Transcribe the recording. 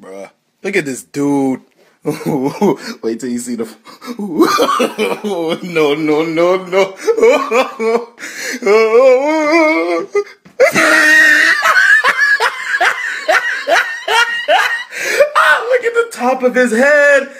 bruh. Look at this dude. Wait till you see the... No, no, no, no. Look at the top of his head.